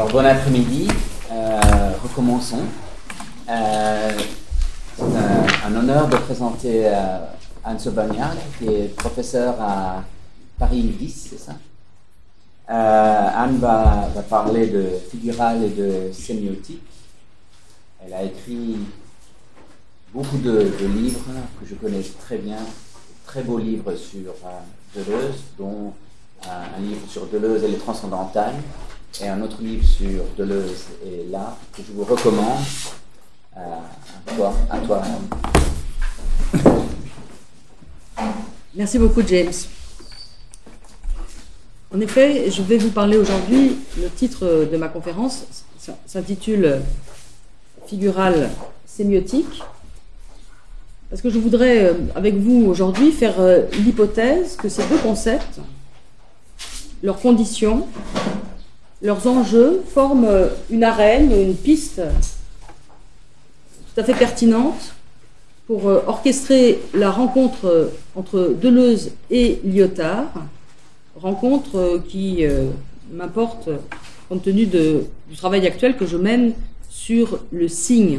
Alors, bon après-midi, recommençons. C'est un honneur de présenter Anne Sauvagnard, qui est professeure à Paris 10, c'est ça? Anne va parler de figural et de sémiotique. Elle a écrit beaucoup de livres que je connais très bien, très beaux livres sur Deleuze, dont un livre sur Deleuze et les transcendantales, et un autre livre sur Deleuze et l'art, que je vous recommande. À toi. Merci beaucoup, James. En effet, je vais vous parler aujourd'hui, le titre de ma conférence s'intitule Figural sémiotique, parce que je voudrais, avec vous aujourd'hui, faire l'hypothèse que ces deux concepts, leurs conditions, leurs enjeux, forment une arène, une piste tout à fait pertinente pour orchestrer la rencontre entre Deleuze et Lyotard, rencontre qui m'importe compte tenu du travail actuel que je mène sur le signe.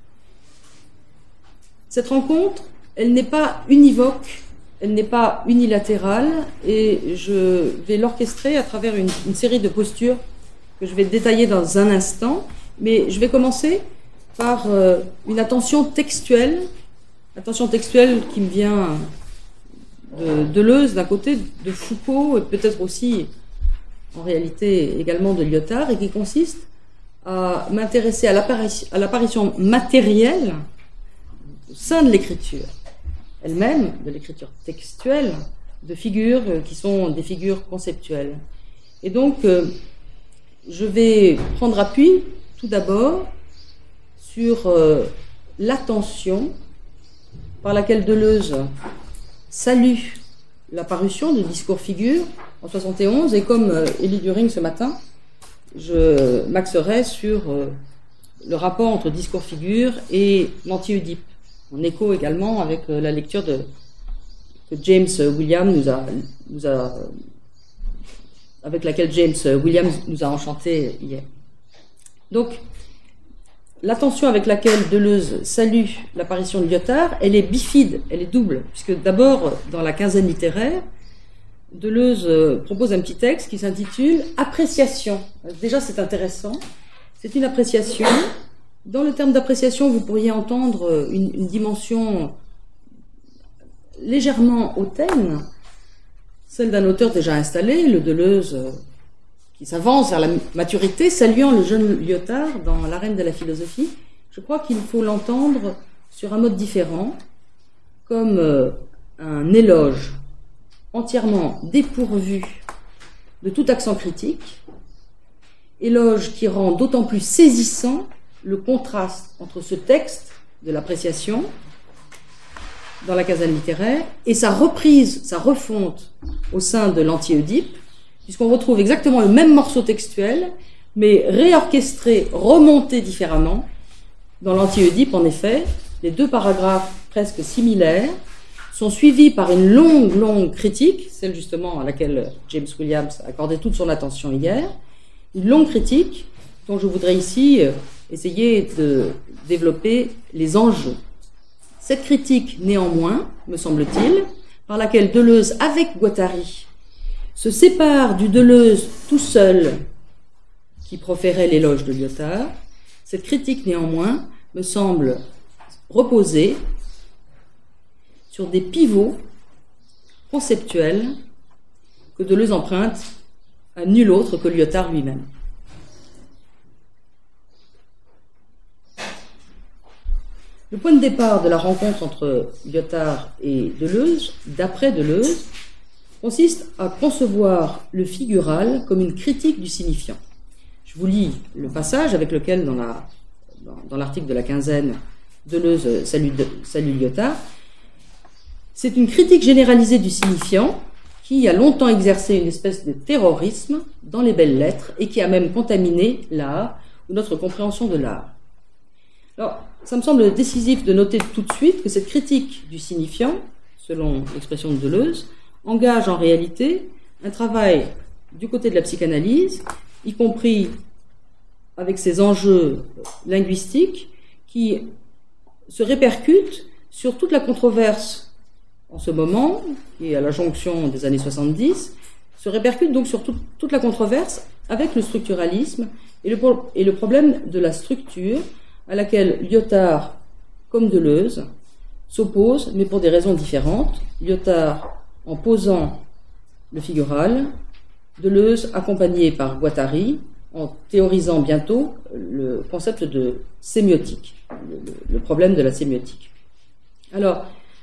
Cette rencontre, elle n'est pas univoque, elle n'est pas unilatérale, et je vais l'orchestrer à travers une série de postures que je vais détailler dans un instant, mais je vais commencer par une attention textuelle qui me vient de Deleuze d'un côté, de Foucault, et peut-être aussi, en réalité, également de Lyotard, et qui consiste à m'intéresser à l'apparition matérielle au sein de l'écriture elle-même, de l'écriture textuelle, de figures qui sont des figures conceptuelles. Et donc, je vais prendre appui, tout d'abord, sur l'attention par laquelle Deleuze salue la parution du discours figure en 71, et comme Élie During ce matin, je m'axerai sur le rapport entre discours figure et l'anti-Oedipe, en écho également avec la lecture que James Williams avec laquelle James Williams nous a enchantés hier. Donc, l'attention avec laquelle Deleuze salue l'apparition de Lyotard, elle est bifide, elle est double, puisque d'abord, dans la quinzaine littéraire, Deleuze propose un petit texte qui s'intitule « Appréciation ». Déjà, c'est intéressant. C'est une appréciation. Dans le terme d'appréciation, vous pourriez entendre une dimension légèrement hautaine, celle d'un auteur déjà installé, le Deleuze qui s'avance vers la maturité, saluant le jeune Lyotard dans l'arène de la philosophie. Je crois qu'il faut l'entendre sur un mode différent, comme un éloge entièrement dépourvu de tout accent critique, éloge qui rend d'autant plus saisissant le contraste entre ce texte de l'appréciation dans la quinzaine littéraire et sa reprise, sa refonte au sein de l'anti-Oedipe, puisqu'on retrouve exactement le même morceau textuel, mais réorchestré, remonté différemment. Dans l'anti-Oedipe, en effet, les deux paragraphes presque similaires sont suivis par une longue critique, celle justement à laquelle James Williams a accordé toute son attention hier, une longue critique dont je voudrais ici essayer de développer les enjeux. Cette critique, néanmoins, me semble-t-il, par laquelle Deleuze, avec Guattari, se sépare du Deleuze tout seul qui proférait l'éloge de Lyotard, cette critique, néanmoins, me semble reposer sur des pivots conceptuels que Deleuze emprunte à nul autre que Lyotard lui-même. Le point de départ de la rencontre entre Lyotard et Deleuze, d'après Deleuze, consiste à concevoir le figural comme une critique du signifiant. Je vous lis le passage avec lequel, dans l'article de la quinzaine, Deleuze salue Lyotard. C'est une critique généralisée du signifiant qui a longtemps exercé une espèce de terrorisme dans les belles lettres et qui a même contaminé l'art ou notre compréhension de l'art. Alors, ça me semble décisif de noter tout de suite que cette critique du signifiant, selon l'expression de Deleuze, engage en réalité un travail du côté de la psychanalyse, y compris avec ses enjeux linguistiques qui se répercutent sur toute la controverse en ce moment, qui est à la jonction des années 70, se répercute donc sur toute la controverse avec le structuralisme et le problème de la structure à laquelle Lyotard, comme Deleuze, s'opposent, mais pour des raisons différentes. Lyotard en posant le figural, Deleuze accompagné par Guattari en théorisant bientôt le concept de sémiotique, le problème de la sémiotique. Alors,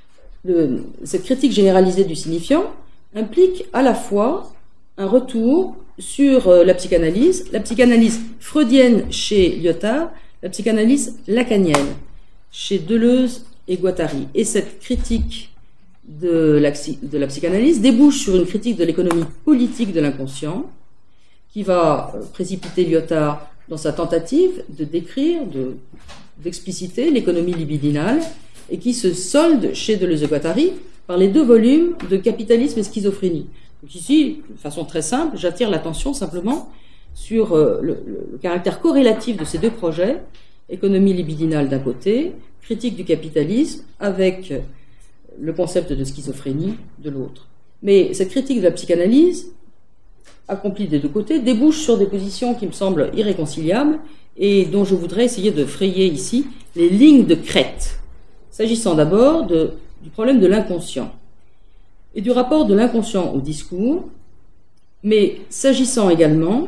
cette critique généralisée du signifiant implique à la fois un retour sur la psychanalyse freudienne chez Lyotard, la psychanalyse lacanienne chez Deleuze et Guattari. Et cette critique de la psychanalyse débouche sur une critique de l'économie politique de l'inconscient qui va précipiter Lyotard dans sa tentative de décrire, d'expliciter l'économie libidinale et qui se solde chez Deleuze et Guattari par les 2 volumes de Capitalisme et Schizophrénie. Donc ici, de façon très simple, j'attire l'attention simplement sur le caractère corrélatif de ces 2 projets, économie libidinale d'un côté, critique du capitalisme avec le concept de schizophrénie de l'autre. Mais cette critique de la psychanalyse, accomplie des 2 côtés, débouche sur des positions qui me semblent irréconciliables et dont je voudrais essayer de frayer ici les lignes de crête. S'agissant d'abord du problème de l'inconscient et du rapport de l'inconscient au discours, mais s'agissant également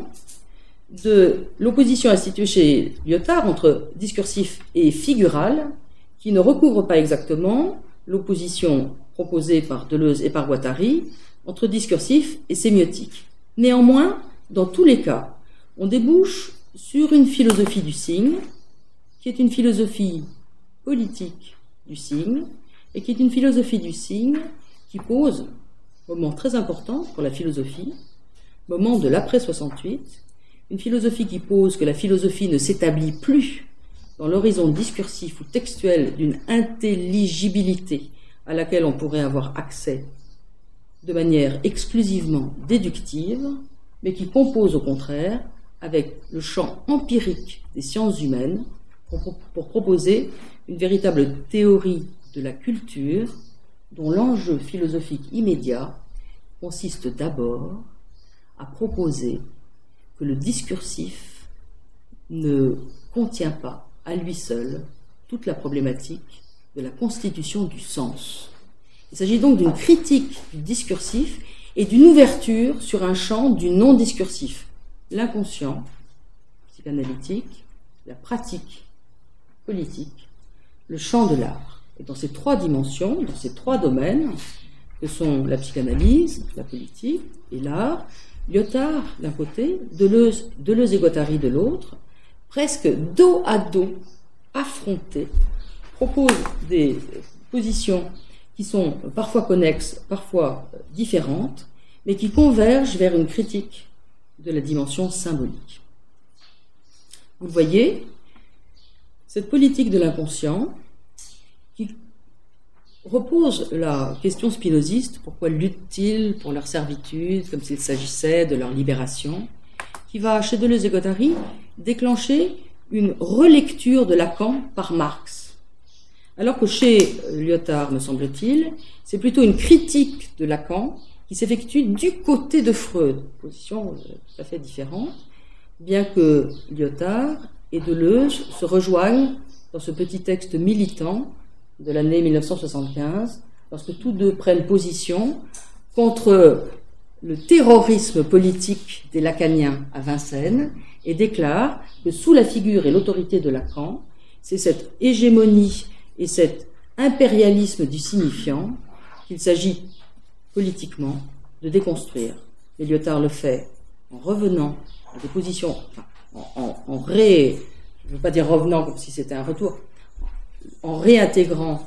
de l'opposition instituée chez Lyotard entre discursif et figural, qui ne recouvre pas exactement l'opposition proposée par Deleuze et par Guattari entre discursif et sémiotique. Néanmoins, dans tous les cas, on débouche sur une philosophie du signe, qui est une philosophie politique du signe, et qui est une philosophie du signe qui pose, moment très important pour la philosophie, moment de l'après-68, une philosophie qui pose que la philosophie ne s'établit plus dans l'horizon discursif ou textuel d'une intelligibilité à laquelle on pourrait avoir accès de manière exclusivement déductive, mais qui compose au contraire avec le champ empirique des sciences humaines pour proposer une véritable théorie de la culture dont l'enjeu philosophique immédiat consiste d'abord à proposer que le discursif ne contient pas à lui seul toute la problématique de la constitution du sens. Il s'agit donc d'une critique du discursif et d'une ouverture sur un champ du non-discursif, l'inconscient psychanalytique, la pratique politique, le champ de l'art. Et dans ces 3 dimensions, dans ces 3 domaines, que sont la psychanalyse, la politique et l'art, Lyotard d'un côté, Deleuze et Guattari de l'autre, presque dos à dos, affrontés, proposent des positions qui sont parfois connexes, parfois différentes, mais qui convergent vers une critique de la dimension symbolique. Vous voyez, cette politique de l'inconscient qui repose la question spinoziste, pourquoi luttent-ils pour leur servitude, comme s'il s'agissait de leur libération, qui va, chez Deleuze et Guattari, déclencher une relecture de Lacan par Marx. Alors que chez Lyotard, me semble-t-il, c'est plutôt une critique de Lacan qui s'effectue du côté de Freud, position tout à fait différente, bien que Lyotard et Deleuze se rejoignent dans ce petit texte militant de l'année 1975, lorsque tous 2 prennent position contre le terrorisme politique des lacaniens à Vincennes et déclarent que sous la figure et l'autorité de Lacan, c'est cette hégémonie et cet impérialisme du signifiant qu'il s'agit politiquement de déconstruire. Et Lyotard le fait en revenant à des positions, je ne veux pas dire revenant comme si c'était un retour, en réintégrant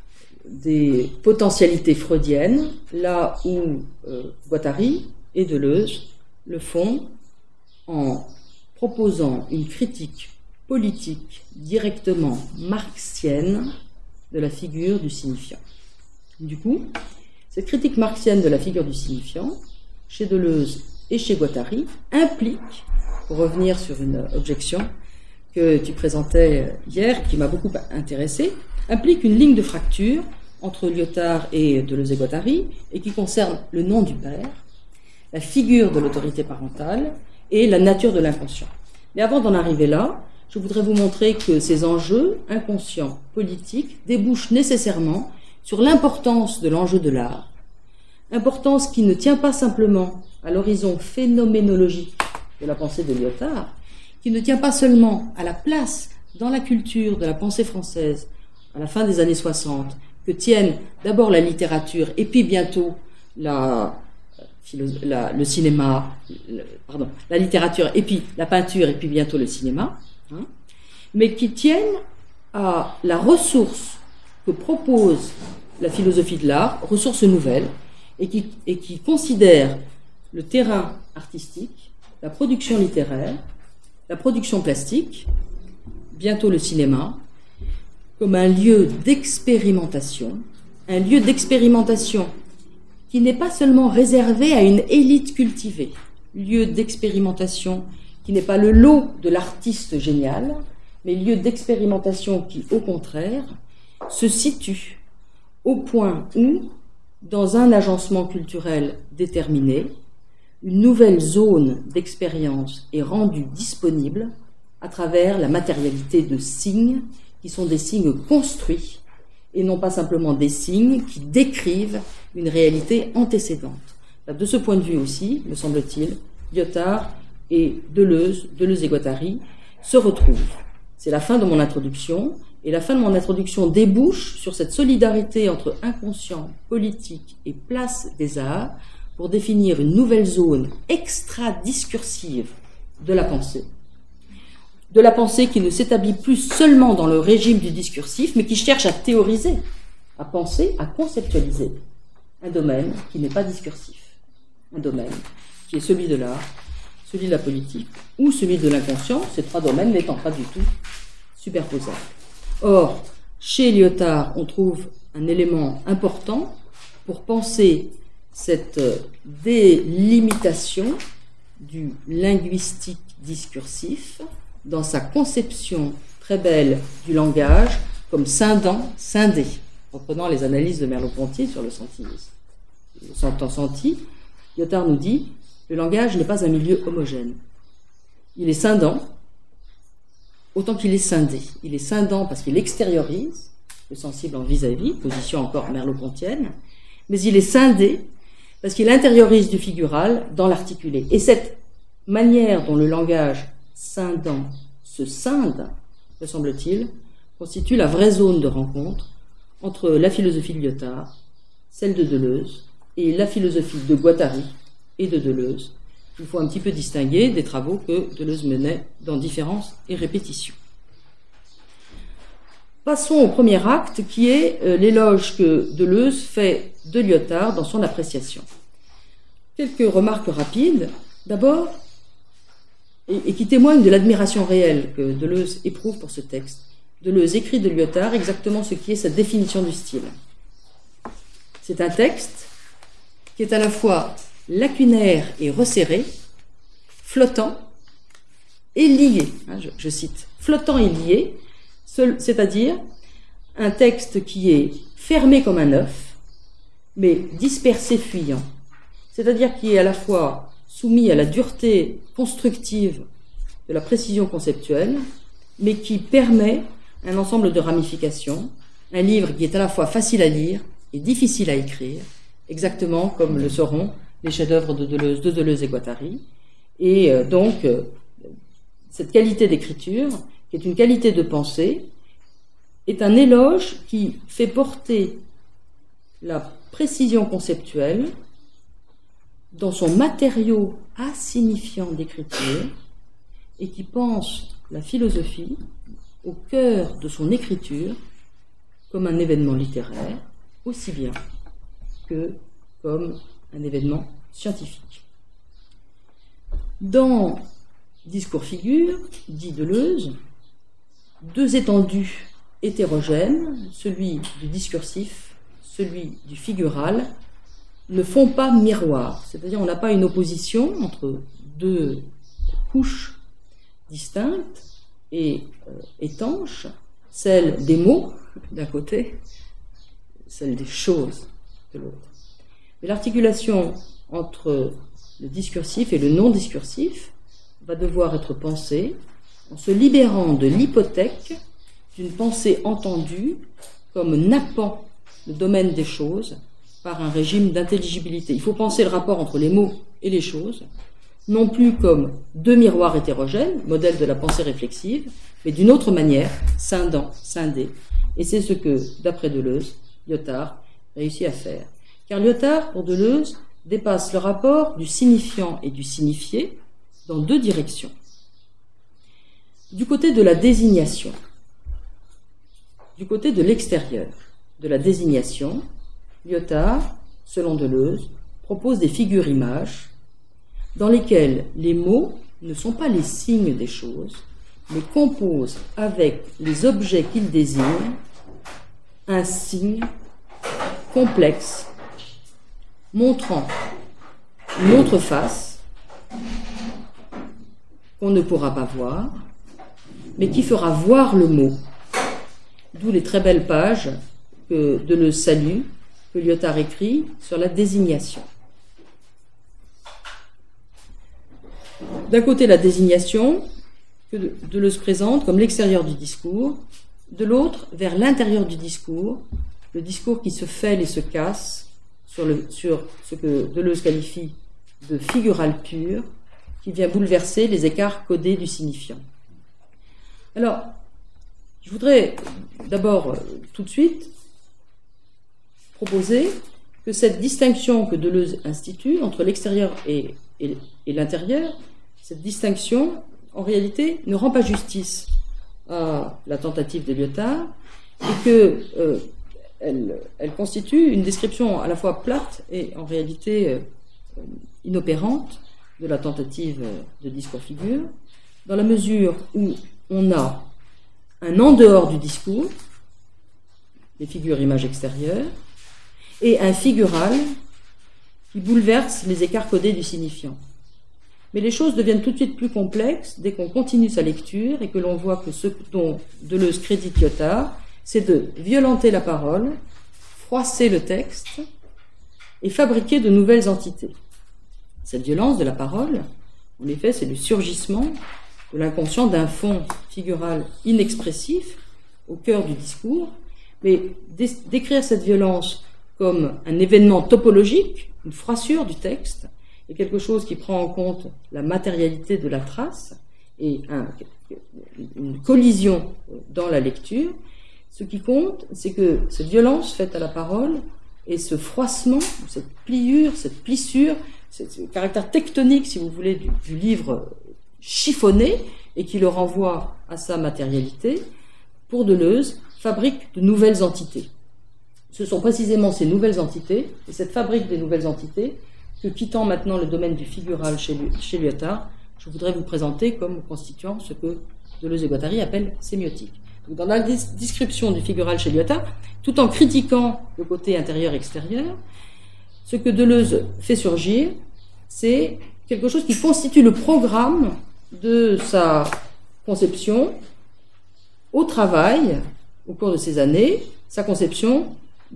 des potentialités freudiennes, là où Guattari et Deleuze le font en proposant une critique politique directement marxienne de la figure du signifiant. Du coup, cette critique marxienne de la figure du signifiant, chez Deleuze et chez Guattari, implique pour revenir sur une objection que tu présentais hier, qui m'a beaucoup intéressée, implique une ligne de fracture entre Lyotard et Deleuze et Guattari, et qui concerne le nom du père, la figure de l'autorité parentale et la nature de l'inconscient. Mais avant d'en arriver là, je voudrais vous montrer que ces enjeux inconscients, politiques, débouchent nécessairement sur l'importance de l'enjeu de l'art. Importance qui ne tient pas simplement à l'horizon phénoménologique de la pensée de Lyotard, qui ne tient pas seulement à la place dans la culture de la pensée française à la fin des années 60, que tiennent d'abord la littérature et puis bientôt le cinéma, la littérature et puis la peinture et puis bientôt le cinéma, mais qui tiennent à la ressource que propose la philosophie de l'art, ressource nouvelle, et qui considère le terrain artistique, la production littéraire, la production plastique, bientôt le cinéma, comme un lieu d'expérimentation qui n'est pas seulement réservé à une élite cultivée, lieu d'expérimentation qui n'est pas le lot de l'artiste génial, mais lieu d'expérimentation qui, au contraire, se situe au point où, dans un agencement culturel déterminé, une nouvelle zone d'expérience est rendue disponible à travers la matérialité de signes qui sont des signes construits et non pas simplement des signes qui décrivent une réalité antécédente. De ce point de vue aussi, me semble-t-il, Lyotard et Deleuze et Guattari se retrouvent. C'est la fin de mon introduction, et la fin de mon introduction débouche sur cette solidarité entre inconscient, politique et place des arts pour définir une nouvelle zone extra-discursive de la pensée. De la pensée qui ne s'établit plus seulement dans le régime du discursif, mais qui cherche à théoriser, à penser, à conceptualiser un domaine qui n'est pas discursif, un domaine qui est celui de l'art, celui de la politique ou celui de l'inconscient, ces trois domaines n'étant pas du tout superposables. Or, chez Lyotard, on trouve un élément important pour penser cette délimitation du linguistique discursif dans sa conception très belle du langage comme scindant, scindé, reprenant les analyses de Merleau-Ponty sur le sentillisme. Le senti, Lyotard nous dit, le langage n'est pas un milieu homogène. Il est scindant, autant qu'il est scindé. Il est scindant parce qu'il extériorise le sensible en vis-à-vis, position encore merleau-pontienne, mais il est scindé parce qu'il intériorise du figural dans l'articulé. Et cette manière dont le langage scindant se scinde, me semble-t-il, constitue la vraie zone de rencontre entre la philosophie de Lyotard, celle de Deleuze, et la philosophie de Guattari et de Deleuze. Il faut un petit peu distinguer des travaux que Deleuze menait dans Différence et Répétition. Passons au premier acte qui est l'éloge que Deleuze fait de Lyotard dans son appréciation. Quelques remarques rapides. D'abord, et qui témoignent de l'admiration réelle que Deleuze éprouve pour ce texte. Deleuze écrit de Lyotard exactement ce qui est sa définition du style. C'est un texte qui est à la fois lacunaire et resserré, flottant et lié. Je cite, flottant et lié, c'est-à-dire un texte qui est fermé comme un œuf, mais dispersé, fuyant. C'est-à-dire qui est à la fois soumis à la dureté constructive de la précision conceptuelle, mais qui permet un ensemble de ramifications, un livre qui est à la fois facile à lire et difficile à écrire, exactement comme le seront les chefs-d'œuvre de Deleuze et Guattari. Et donc, cette qualité d'écriture, qui est une qualité de pensée, est un éloge qui fait porter la précision conceptuelle dans son matériau insignifiant d'écriture et qui pense la philosophie au cœur de son écriture comme un événement littéraire, aussi bien que comme un événement scientifique. Dans Discours-figure, dit Deleuze, deux étendues hétérogènes, celui du discursif, celui du figural, ne font pas miroir. C'est-à-dire on n'a pas une opposition entre deux couches distinctes et étanches, celle des mots d'un côté, celle des choses de l'autre. Mais l'articulation entre le discursif et le non-discursif va devoir être pensée en se libérant de l'hypothèque d'une pensée entendue comme nappant le domaine des choses par un régime d'intelligibilité. Il faut penser le rapport entre les mots et les choses, non plus comme deux miroirs hétérogènes, modèle de la pensée réflexive, mais d'une autre manière, scindant, scindé. Et c'est ce que, d'après Deleuze, Lyotard réussit à faire. Car Lyotard, pour Deleuze, dépasse le rapport du signifiant et du signifié dans deux directions. Du côté de la désignation, du côté de l'extérieur de la désignation, Lyotard, selon Deleuze, propose des figures-images dans lesquelles les mots ne sont pas les signes des choses, mais composent avec les objets qu'ils désignent un signe complexe montrant une autre face qu'on ne pourra pas voir, mais qui fera voir le mot. D'où les très belles pages que Deleuze salue, que Lyotard écrit sur la désignation. D'un côté, la désignation, que Deleuze présente comme l'extérieur du discours, de l'autre, vers l'intérieur du discours, le discours qui se fêle et se casse sur ce que Deleuze qualifie de figural pur, qui vient bouleverser les écarts codés du signifiant. Alors, je voudrais d'abord, tout de suite, proposer que cette distinction que Deleuze institue entre l'extérieur et l'intérieur, cette distinction, en réalité, ne rend pas justice à la tentative de Lyotard et que elle constitue une description à la fois plate et en réalité inopérante de la tentative de discours-figure, dans la mesure où on a un en dehors du discours, les figures-images extérieures, et un figural qui bouleverse les écarts codés du signifiant. Mais les choses deviennent tout de suite plus complexes dès qu'on continue sa lecture et que l'on voit que ce dont Deleuze crédite Lyotard, c'est de violenter la parole, froisser le texte et fabriquer de nouvelles entités. Cette violence de la parole, en effet, c'est le surgissement de l'inconscient d'un fond figural inexpressif au cœur du discours, mais décrire cette violence comme un événement topologique, une froissure du texte, est quelque chose qui prend en compte la matérialité de la trace et une collision dans la lecture. Ce qui compte, c'est que cette violence faite à la parole et ce froissement, cette pliure, cette plissure, ce caractère tectonique, si vous voulez, du livre chiffonné et qui le renvoie à sa matérialité, pour Deleuze, fabrique de nouvelles entités. Ce sont précisément ces nouvelles entités et cette fabrique des nouvelles entités que, quittant maintenant le domaine du figural chez Lyotard, je voudrais vous présenter comme constituant ce que Deleuze et Guattari appellent sémiotique. Donc, dans la description du figural chez Lyotard, tout en critiquant le côté intérieur-extérieur, ce que Deleuze fait surgir, c'est quelque chose qui constitue le programme de sa conception au travail, au cours de ces années, sa conception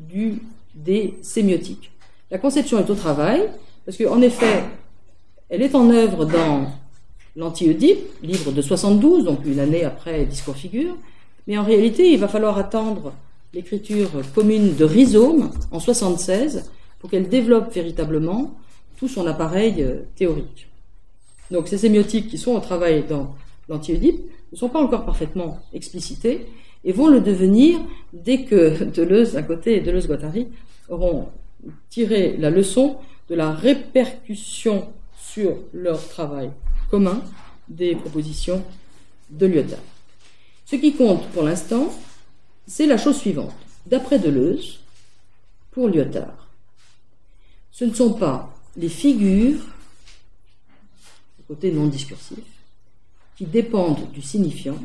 des sémiotiques. La conception est au travail, parce qu'en effet, elle est en œuvre dans l'Anti-Oedipe, livre de 72, donc une année après Discours-figure, mais en réalité, il va falloir attendre l'écriture commune de Rhizome en 76 pour qu'elle développe véritablement tout son appareil théorique. Donc ces sémiotiques qui sont au travail dans l'Anti-Oedipe ne sont pas encore parfaitement explicités et vont le devenir dès que Deleuze d'un côté et Deleuze-Guattari auront tiré la leçon de la répercussion sur leur travail commun des propositions de Lyotard. Ce qui compte pour l'instant, c'est la chose suivante. D'après Deleuze, pour Lyotard, ce ne sont pas les figures, du côté non discursif, qui dépendent du signifiant,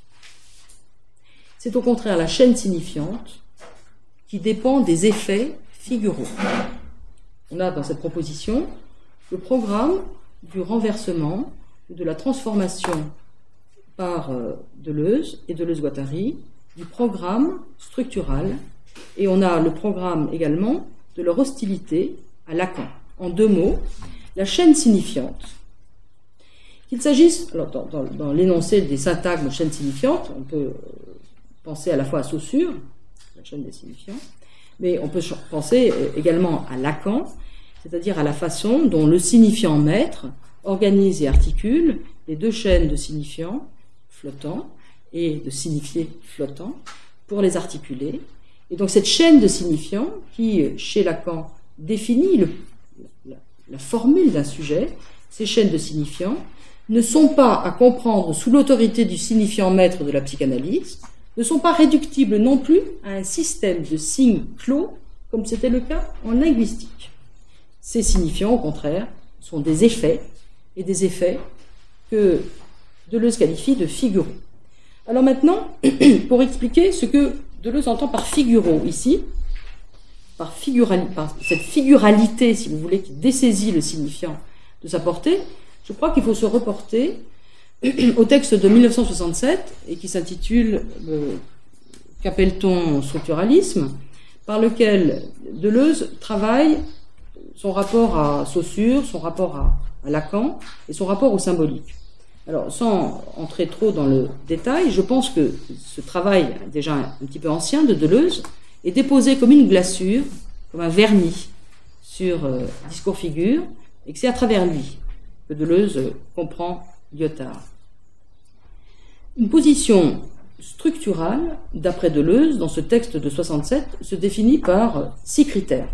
c'est au contraire la chaîne signifiante qui dépend des effets figuraux. On a dans cette proposition le programme du renversement, de la transformation par Deleuze et Deleuze-Guattari du programme structural, et on a le programme également de leur hostilité à Lacan. En 2 mots, la chaîne signifiante. Qu'il s'agisse, alors dans l'énoncé des syntagmes chaîne signifiante, on peut penser à la fois à Saussure, la chaîne des signifiants, mais on peut penser également à Lacan, c'est-à-dire à la façon dont le signifiant maître organise et articule les 2 chaînes de signifiants flottants et de signifiés flottants pour les articuler. Et donc cette chaîne de signifiants qui, chez Lacan, définit la formule d'un sujet, ces chaînes de signifiants ne sont pas à comprendre sous l'autorité du signifiant maître de la psychanalyse, ne sont pas réductibles non plus à un système de signes clos, comme c'était le cas en linguistique. Ces signifiants, au contraire, sont des effets, et des effets que Deleuze qualifie de figuraux. Alors maintenant, pour expliquer ce que Deleuze entend par figuraux ici, par cette figuralité, si vous voulez, qui dessaisit le signifiant de sa portée, je crois qu'il faut se reporter au texte de 1967 et qui s'intitule Qu'appelle-t-on structuralisme, par lequel Deleuze travaille son rapport à Saussure, son rapport à Lacan et son rapport au symbolique. Alors, sans entrer trop dans le détail, je pense que ce travail, déjà un petit peu ancien de Deleuze, est déposé comme une glaçure, comme un vernis sur discours-figure, et que c'est à travers lui que Deleuze comprend Lyotard. Une position structurale, d'après Deleuze, dans ce texte de 67, se définit par 6 critères.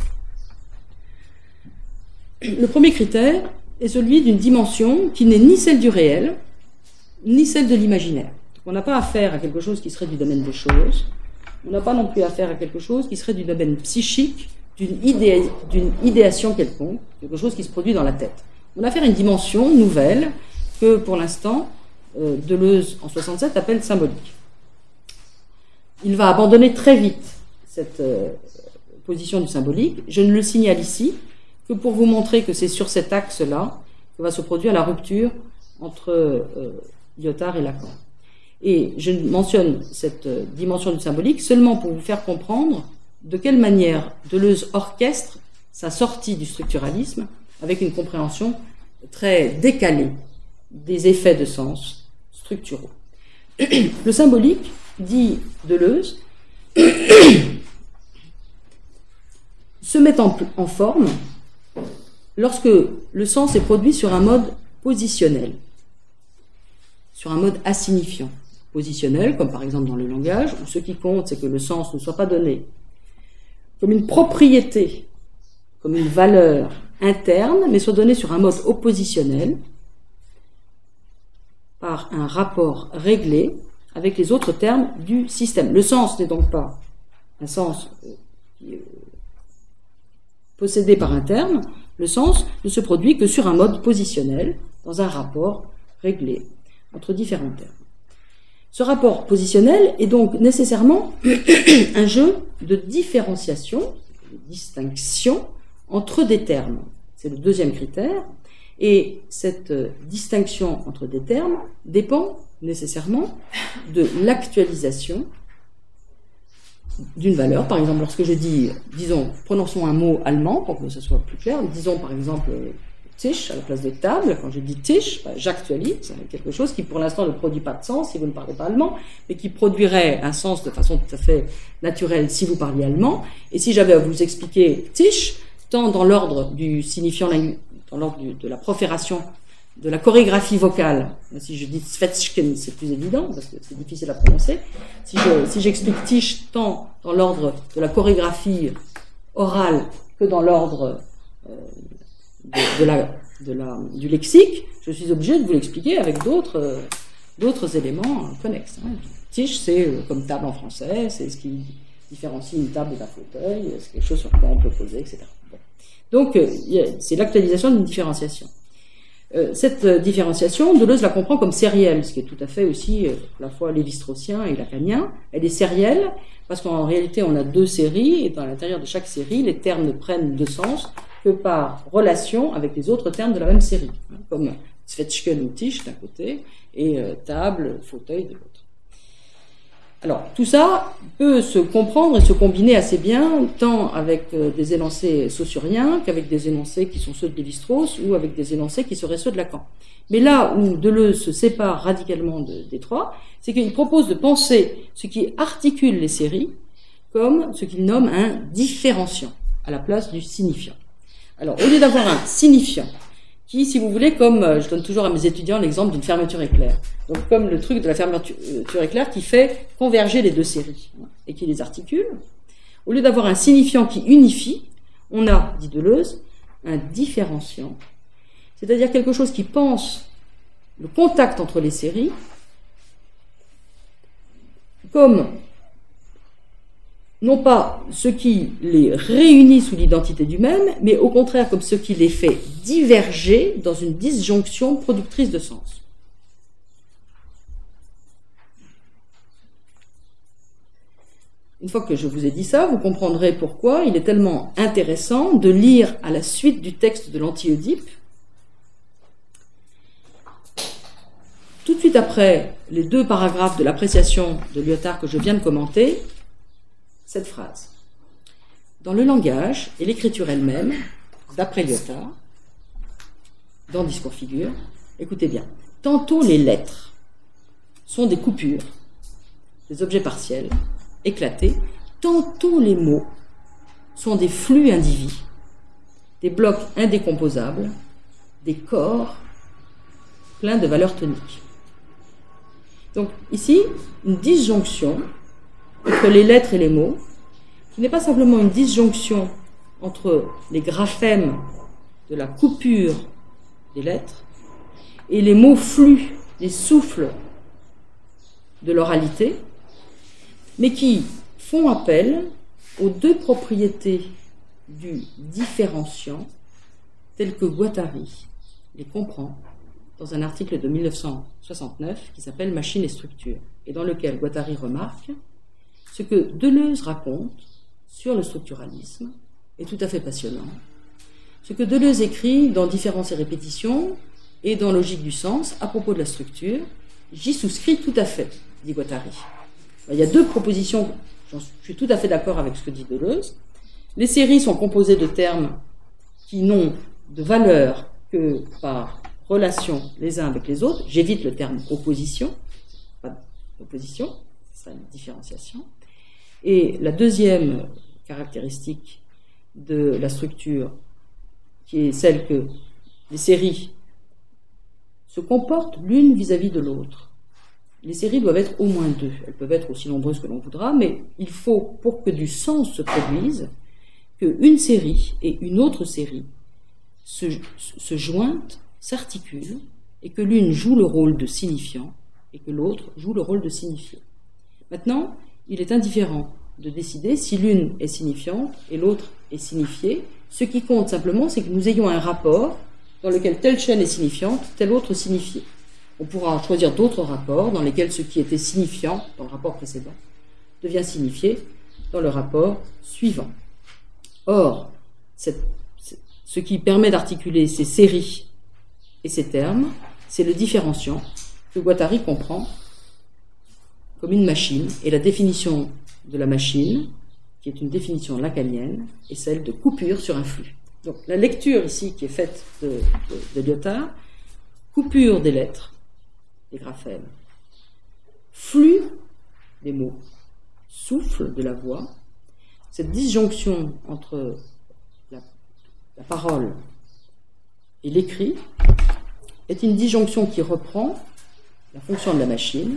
Le premier critère est celui d'une dimension qui n'est ni celle du réel, ni celle de l'imaginaire. On n'a pas affaire à quelque chose qui serait du domaine des choses, on n'a pas non plus affaire à quelque chose qui serait du domaine psychique, d'une idéation quelconque, quelque chose qui se produit dans la tête. On a affaire à une dimension nouvelle que, pour l'instant, Deleuze, en 67, appelle symbolique. Il va abandonner très vite cette position du symbolique. Je ne le signale ici que pour vous montrer que c'est sur cet axe-là que va se produire la rupture entre Lyotard et Lacan. Et je mentionne cette dimension du symbolique seulement pour vous faire comprendre de quelle manière Deleuze orchestre sa sortie du structuralisme avec une compréhension très décalée des effets de sens structuraux. Le symbolique, dit Deleuze, se met en forme lorsque le sens est produit sur un mode positionnel, sur un mode assignifiant. Positionnel, comme par exemple dans le langage, où ce qui compte, c'est que le sens ne soit pas donné comme une propriété, comme une valeur interne, mais soit donné sur un mode oppositionnel, par un rapport réglé avec les autres termes du système. Le sens n'est donc pas un sens possédé par un terme, le sens ne se produit que sur un mode positionnel, dans un rapport réglé entre différents termes. Ce rapport positionnel est donc nécessairement un jeu de différenciation, de distinction entre des termes. C'est le deuxième critère. Et cette distinction entre des termes dépend nécessairement de l'actualisation d'une valeur. Par exemple, lorsque je dis, disons, prononçons un mot allemand pour que ce soit plus clair, disons par exemple Tisch à la place de table. Quand je dis Tisch, j'actualise quelque chose qui pour l'instant ne produit pas de sens si vous ne parlez pas allemand, mais qui produirait un sens de façon tout à fait naturelle si vous parliez allemand. Et si j'avais à vous expliquer Tisch, tant dans l'ordre du signifiant dans l'ordre de la profération, de la chorégraphie vocale, si je dis Svetschken, c'est plus évident parce que c'est difficile à prononcer. Si j'explique Tisch tant dans l'ordre de la orale que dans l'ordre du lexique, je suis obligé de vous l'expliquer avec d'autres éléments connexes. Tisch, c'est comme table en français, c'est ce qui différencie une table d'un fauteuil, c'est quelque chose sur quoi on peut poser, etc. Bon. Donc, c'est l'actualisation d'une différenciation. Cette différenciation, Deleuze la comprend comme sérielle, ce qui est tout à fait aussi à la fois lévi-straussien et lacanien. Elle est sérielle parce qu'en réalité, on a deux séries, et dans l'intérieur de chaque série, les termes ne prennent de sens que par relation avec les autres termes de la même série. Comme Zwetschgen ou Tisch d'un côté, et table, fauteuil de l'autre. Alors, tout ça peut se comprendre et se combiner assez bien, tant avec des énoncés saussuriens qu'avec des énoncés qui sont ceux de Lévi-Strauss ou avec des énoncés qui seraient ceux de Lacan. Mais là où Deleuze se sépare radicalement des trois, c'est qu'il propose de penser ce qui articule les séries comme ce qu'il nomme un différenciant, à la place du signifiant. Alors, au lieu d'avoir un signifiant, qui, si vous voulez, comme je donne toujours à mes étudiants l'exemple d'une fermeture éclair. Donc, comme le truc de la fermeture éclair qui fait converger les deux séries et qui les articule. Au lieu d'avoir un signifiant qui unifie, on a, dit Deleuze, un différenciant, c'est-à-dire quelque chose qui pense le contact entre les séries comme non pas ce qui les réunit sous l'identité du même, mais au contraire comme ce qui les fait diverger dans une disjonction productrice de sens. Une fois que je vous ai dit ça, vous comprendrez pourquoi il est tellement intéressant de lire à la suite du texte de l'Anti-Oedipe, tout de suite après les 2 paragraphes de l'appréciation de Lyotard que je viens de commenter, cette phrase. Dans le langage et l'écriture elle-même, d'après Lyotard, dans Discours figure, écoutez bien, tantôt les lettres sont des coupures, des objets partiels, éclatés, tantôt les mots sont des flux indivis, des blocs indécomposables, des corps pleins de valeurs toniques. Donc ici, une disjonction entre les lettres et les mots, qui n'est pas simplement une disjonction entre les graphèmes de la coupure des lettres et les mots flux, les souffles de l'oralité, mais qui font appel aux 2 propriétés du différenciant telles que Guattari les comprend dans un article de 1969 qui s'appelle « Machine et structure » et dans lequel Guattari remarque ce que Deleuze raconte sur le structuralisme est tout à fait passionnant. Ce que Deleuze écrit dans Différence et répétition et dans Logique du sens à propos de la structure, j'y souscris tout à fait, dit Guattari. Il y a 2 propositions, je suis tout à fait d'accord avec ce que dit Deleuze. Les séries sont composées de termes qui n'ont de valeur que par relation les uns avec les autres. J'évite le terme opposition, pas d'opposition, ce serait une différenciation. Et la deuxième caractéristique de la structure, qui est celle que les séries se comportent l'une vis-à-vis de l'autre. Les séries doivent être au moins 2. Elles peuvent être aussi nombreuses que l'on voudra, mais il faut, pour que du sens se produise, qu'une série et une autre série se jointent, s'articulent, et que l'une joue le rôle de signifiant et que l'autre joue le rôle de signifié. Maintenant, il est indifférent de décider si l'une est signifiante et l'autre est signifiée. Ce qui compte simplement, c'est que nous ayons un rapport dans lequel telle chaîne est signifiante, telle autre signifiée. On pourra choisir d'autres rapports dans lesquels ce qui était signifiant dans le rapport précédent devient signifié dans le rapport suivant. Or, ce qui permet d'articuler ces séries et ces termes, c'est le différenciant que Guattari comprend comme une machine, et la définition de la machine, qui est une définition lacanienne, est celle de coupure sur un flux. Donc la lecture ici qui est faite de Lyotard, coupure des lettres, des graphèmes, flux des mots, souffle de la voix, cette disjonction entre la parole et l'écrit est une disjonction qui reprend la fonction de la machine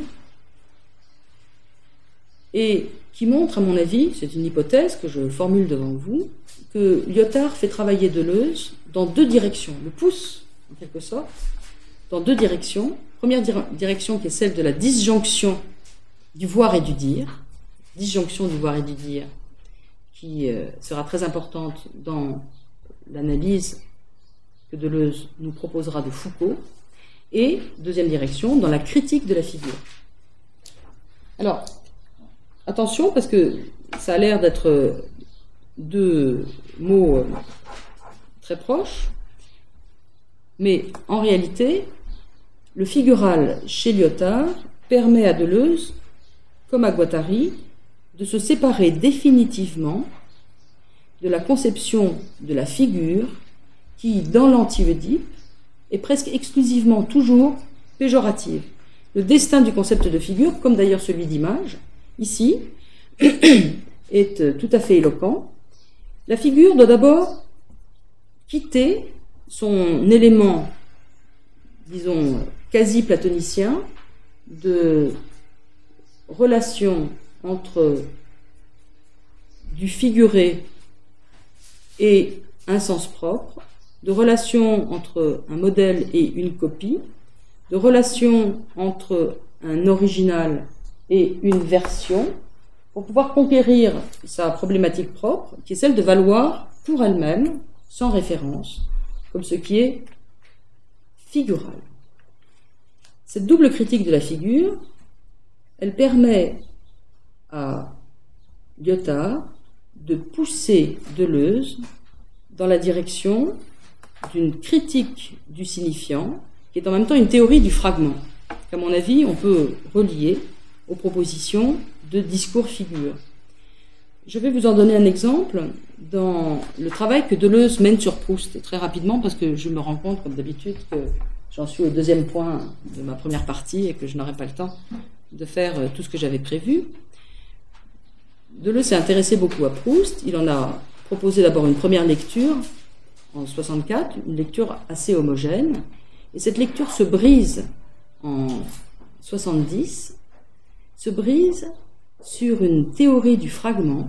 et qui montre, à mon avis, c'est une hypothèse que je formule devant vous, que Lyotard fait travailler Deleuze dans 2 directions, le pousse, en quelque sorte, dans 2 directions. Première direction qui est celle de la disjonction du voir et du dire, disjonction du voir et du dire, qui sera très importante dans l'analyse que Deleuze nous proposera de Foucault, et deuxième direction, dans la critique de la figure. Alors, attention, parce que ça a l'air d'être 2 mots très proches, mais en réalité, le figural chez Lyotard permet à Deleuze, comme à Guattari, de se séparer définitivement de la conception de la figure qui, dans l'anti-Oedipe, est presque exclusivement toujours péjorative. Le destin du concept de figure, comme d'ailleurs celui d'image, ici, est tout à fait éloquent. La figure doit d'abord quitter son élément, disons, quasi-platonicien de relation entre du figuré et un sens propre, de relation entre un modèle et une copie, de relation entre un original et une version, pour pouvoir conquérir sa problématique propre, qui est celle de valoir pour elle-même, sans référence, comme ce qui est figural. Cette double critique de la figure, elle permet à Lyotard de pousser Deleuze dans la direction d'une critique du signifiant, qui est en même temps une théorie du fragment, qu'à mon avis, on peut relier aux propositions de discours-figure. Je vais vous en donner un exemple dans le travail que Deleuze mène sur Proust, et très rapidement, parce que je me rends compte, comme d'habitude, que j'en suis au deuxième point de ma première partie et que je n'aurai pas le temps de faire tout ce que j'avais prévu. Deleuze s'est intéressé beaucoup à Proust. Il en a proposé d'abord une première lecture en 1964, une lecture assez homogène, et cette lecture se brise en 1970, se brise sur une théorie du fragment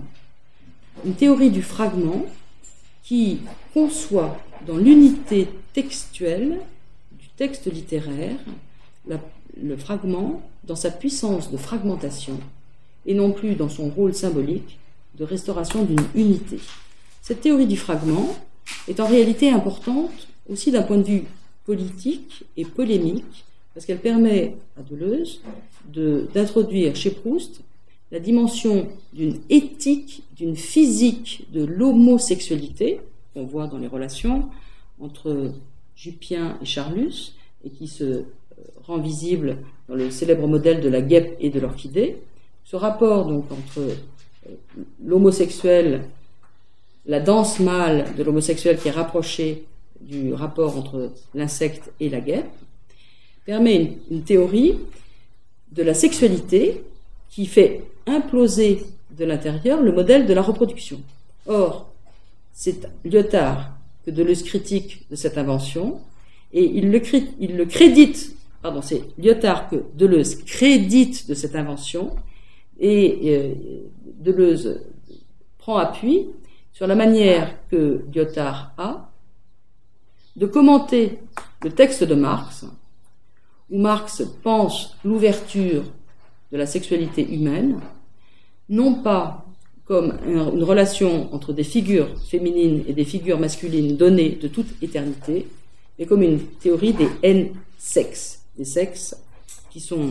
qui conçoit dans l'unité textuelle du texte littéraire le fragment dans sa puissance de fragmentation et non plus dans son rôle symbolique de restauration d'une unité. Cette théorie du fragment est en réalité importante aussi d'un point de vue politique et polémique, parce qu'elle permet à Deleuze d'introduire chez Proust la dimension d'une éthique, d'une physique de l'homosexualité, qu'on voit dans les relations entre Jupien et Charlus, et qui se rend visible dans le célèbre modèle de la guêpe et de l'orchidée. Ce rapport donc entre l'homosexuel, la danse mâle de l'homosexuel qui est rapprochée du rapport entre l'insecte et la guêpe, permet une théorie de la sexualité qui fait imploser de l'intérieur le modèle de la reproduction. Or, c'est Lyotard que Deleuze critique de cette invention, et il le crédite, pardon, c'est Lyotard que Deleuze crédite de cette invention, et Deleuze prend appui sur la manière que Lyotard a de commenter le texte de Marx, où Marx pense l'ouverture de la sexualité humaine, non pas comme une relation entre des figures féminines et des figures masculines données de toute éternité, mais comme une théorie des N-sexes, des sexes qui sont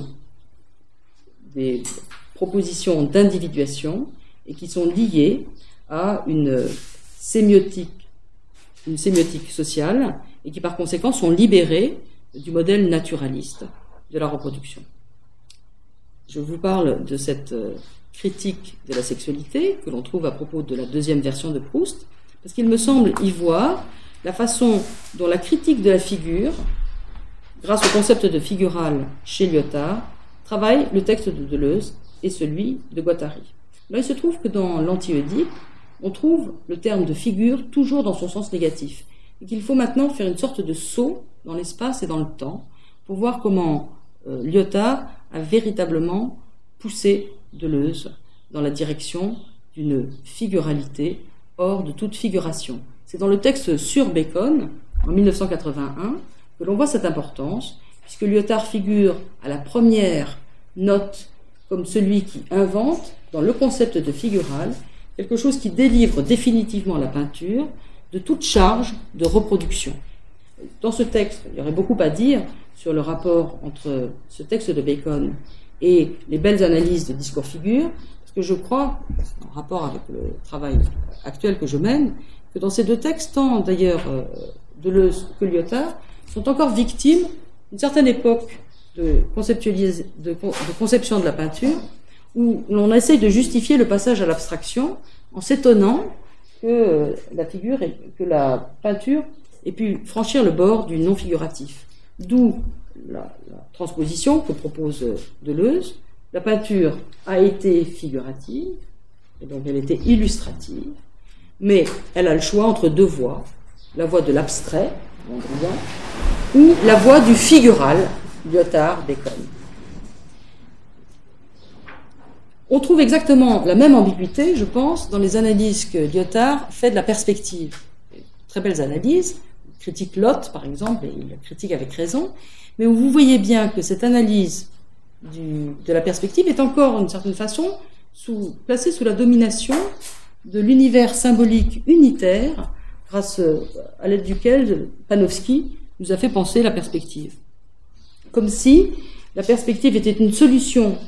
des propositions d'individuation et qui sont liées à une sémiotique sociale et qui par conséquent sont libérées du modèle naturaliste de la reproduction. Je vous parle de cette critique de la sexualité que l'on trouve à propos de la deuxième version de Proust, parce qu'il me semble y voir la façon dont la critique de la figure, grâce au concept de figural chez Lyotard, travaille le texte de Deleuze et celui de Guattari. Là, il se trouve que dans l'anti-Oedipe, on trouve le terme de figure toujours dans son sens négatif, et qu'il faut maintenant faire une sorte de saut dans l'espace et dans le temps pour voir comment Lyotard a véritablement poussé Deleuze dans la direction d'une figuralité hors de toute figuration. C'est dans le texte sur Bacon, en 1981, que l'on voit cette importance, puisque Lyotard figure à la première note comme celui qui invente, dans le concept de figural, quelque chose qui délivre définitivement la peinture de toute charge de reproduction. Dans ce texte, il y aurait beaucoup à dire sur le rapport entre ce texte de Bacon et les belles analyses de discours-figure, parce que je crois, en rapport avec le travail actuel que je mène, que dans ces deux textes, tant d'ailleurs Deleuze que Lyotard sont encore victimes une certaine époque de conception de la peinture où l'on essaye de justifier le passage à l'abstraction en s'étonnant que la peinture ait pu franchir le bord du non figuratif. D'où la transposition que propose Deleuze. La peinture a été figurative, et donc elle était illustrative, mais elle a le choix entre deux voies, la voie de l'abstrait, ou la voie du figural, Lyotard, Bacon. On trouve exactement la même ambiguïté, je pense, dans les analyses que Lyotard fait de la perspective. Très belles analyses, il critique Lott, par exemple, et il la critique avec raison, mais où vous voyez bien que cette analyse de la perspective est encore, d'une certaine façon, placée sous la domination de l'univers symbolique unitaire, grâce à l'aide duquel Panofsky nous a fait penser la perspective. Comme si la perspective était une solution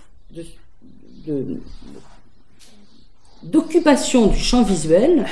d'occupation du champ visuel,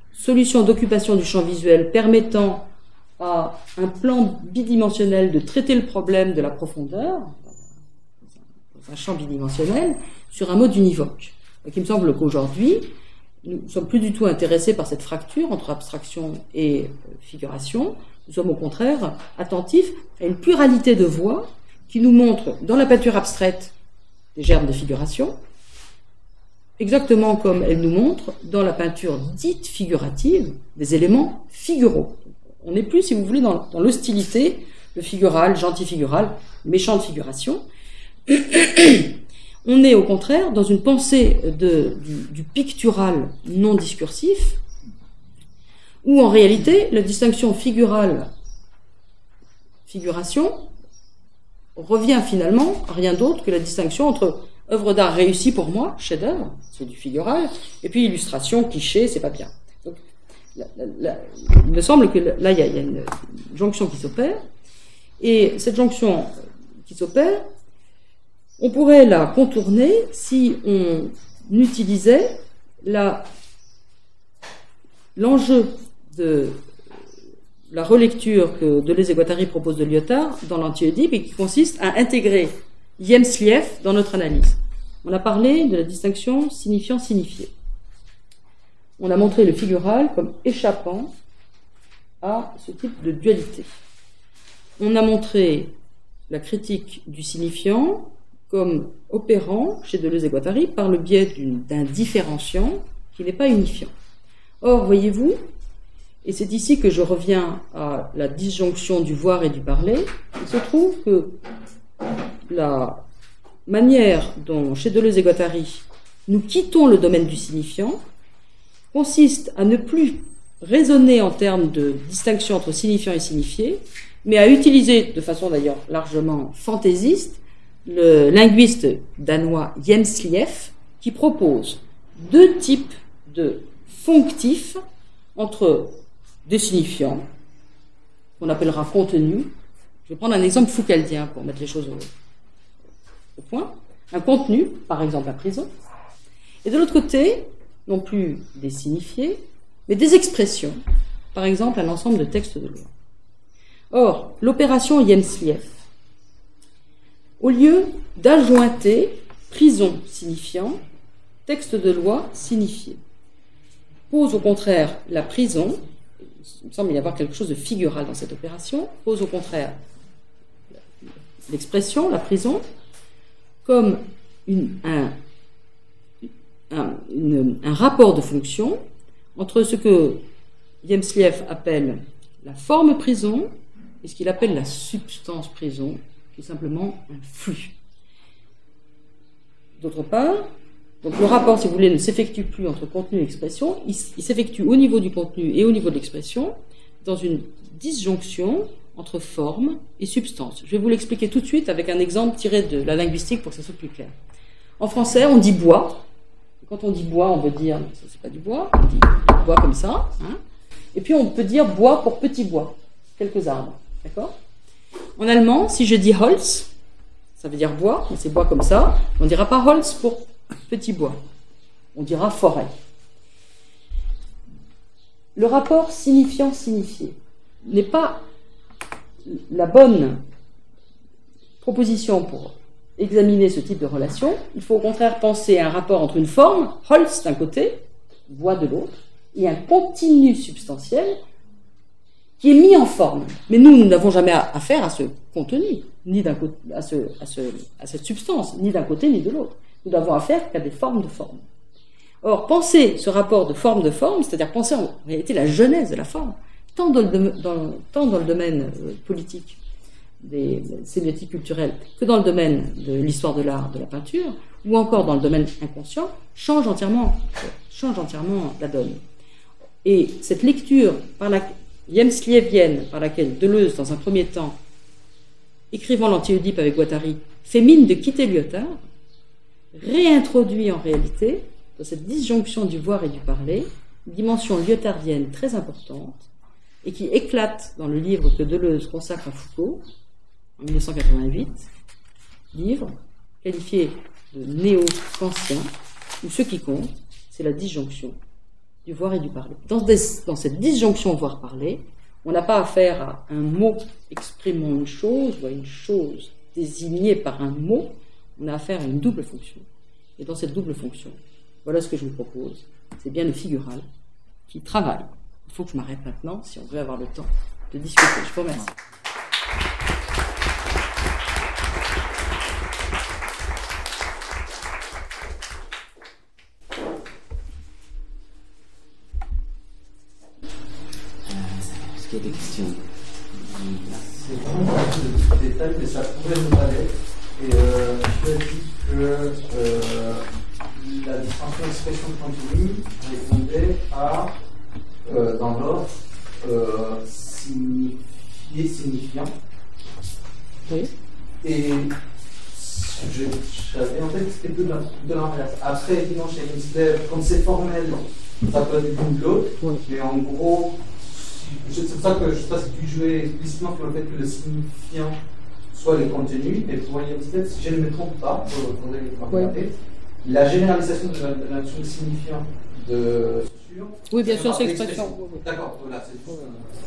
permettant à un plan bidimensionnel de traiter le problème de la profondeur, dans un champ bidimensionnel, sur un mode univoque. Donc il me semble qu'aujourd'hui, nous ne sommes plus du tout intéressés par cette fracture entre abstraction et figuration. Nous sommes au contraire attentifs à une pluralité de voies qui nous montrent dans la peinture abstraite des germes de figuration, exactement comme elle nous montre dans la peinture dite figurative des éléments figuraux. On n'est plus, si vous voulez, dans l'hostilité, le figural, gentil figural, méchante figuration. On est au contraire dans une pensée du pictural non discursif, où en réalité la distinction figural-figuration revient finalement à rien d'autre que la distinction entre œuvre d'art réussie pour moi, chef-d'œuvre, c'est du figural, et puis illustration, cliché, c'est pas bien. Donc, il me semble que là, il y a une jonction qui s'opère, et cette jonction qui s'opère, on pourrait la contourner si on utilisait l'enjeu de la relecture que Deleuze et Guattari proposent de Lyotard dans l'anti-Oedipe et qui consiste à intégrer Yemslieff dans notre analyse. On a parlé de la distinction signifiant-signifié. On a montré le figural comme échappant à ce type de dualité. On a montré la critique du signifiant comme opérant chez Deleuze et Guattari par le biais d'un différenciant qui n'est pas unifiant. Or, voyez-vous, et c'est ici que je reviens à la disjonction du voir et du parler, il se trouve que la manière dont, chez Deleuze et Guattari, nous quittons le domaine du signifiant consiste à ne plus raisonner en termes de distinction entre signifiant et signifié, mais à utiliser, de façon d'ailleurs largement fantaisiste, le linguiste danois Jemslieff, qui propose deux types de fonctifs entre des signifiants, qu'on appellera contenus. Je vais prendre un exemple foucaldien pour mettre les choses au point. Un contenu, par exemple la prison, et de l'autre côté, non plus des signifiés, mais des expressions, par exemple un ensemble de textes de loi. Or, l'opération Jemslieff, au lieu d'adjointer prison signifiant, texte de loi signifié, pose au contraire la prison, il me semble y avoir quelque chose de figural dans cette opération, pose au contraire l'expression, la prison, comme un rapport de fonction entre ce que Jemslieff appelle la forme prison et ce qu'il appelle la substance prison, qui est simplement un flux. D'autre part, donc le rapport, si vous voulez, ne s'effectue plus entre contenu et expression, il s'effectue au niveau du contenu et au niveau de l'expression, dans une disjonction entre forme et substance. Je vais vous l'expliquer tout de suite avec un exemple tiré de la linguistique pour que ça soit plus clair. En français, on dit bois. Quand on dit bois, on veut dire, ça c'est pas du bois, on dit bois comme ça, hein. Et puis on peut dire bois pour petit bois, quelques arbres, d'accord? En allemand, si je dis Holz, ça veut dire bois, mais c'est bois comme ça, on ne dira pas Holz pour petit bois, on dira forêt. Le rapport signifiant-signifié n'est pas la bonne proposition pour examiner ce type de relation, il faut au contraire penser à un rapport entre une forme, Holz d'un côté, voix de l'autre, et un continu substantiel qui est mis en forme. Mais nous n'avons jamais affaire à ce contenu, ni d'un côté, à cette substance, ni d'un côté ni de l'autre. Nous n'avons affaire qu'à des formes de forme. Or, penser ce rapport de forme, c'est-à-dire penser en réalité la genèse de la forme, tant dans le domaine politique, des sémiotiques culturelles, que dans le domaine de l'histoire de l'art, de la peinture, ou encore dans le domaine inconscient, change entièrement la donne. Et cette lecture Jemslievienne, par laquelle Deleuze, dans un premier temps, écrivant l'Anti-Oedipe avec Guattari, fait mine de quitter Lyotard, réintroduit en réalité, dans cette disjonction du voir et du parler, une dimension lyotardienne très importante, et qui éclate dans le livre que Deleuze consacre à Foucault, en 1988, livre qualifié de néo-kantien, où ce qui compte, c'est la disjonction du voir et du parler. Dans cette disjonction voir-parler, on n'a pas affaire à un mot exprimant une chose, ou à une chose désignée par un mot, on a affaire à une double fonction. Et dans cette double fonction, voilà ce que je vous propose, c'est bien le figural qui travaille. Il faut que je m'arrête maintenant, si on veut avoir le temps de discuter. Je vous remercie. Est-ce qu'il y a des questions? C'est vraiment beaucoup de détails, mais ça pourrait nous aller. Et je me dis que la distinction expression continue répondait à, dans l'ordre, signifié, signifiant. Oui. Et j'avais en fait que c'était de l'inverse. Après, évidemment, chez Hensler, quand c'est formel, ça peut être l'une de l'autre, oui. Mais en gros, c'est pour ça que je ne sais pas si tu jouais explicitement sur le fait que le signifiant soit les contenus, mais pour Hensler, si je ne me trompe pas, oui. La généralisation de la notion de signifiant de sur. Oui, bien sûr, c'est l'expression. D'accord, voilà, c'est tout.